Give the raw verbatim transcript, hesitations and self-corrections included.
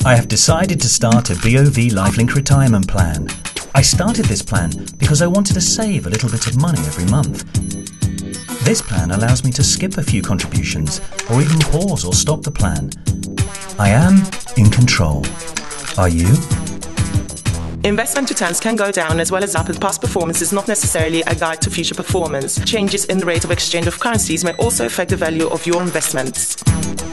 I have decided to start a B O V Lifelink retirement plan. I started this plan because I wanted to save a little bit of money every month. This plan allows me to skip a few contributions or even pause or stop the plan. I am in control. Are you? Investment returns can go down as well as up, and past performance is not necessarily a guide to future performance. Changes in the rate of exchange of currencies may also affect the value of your investments.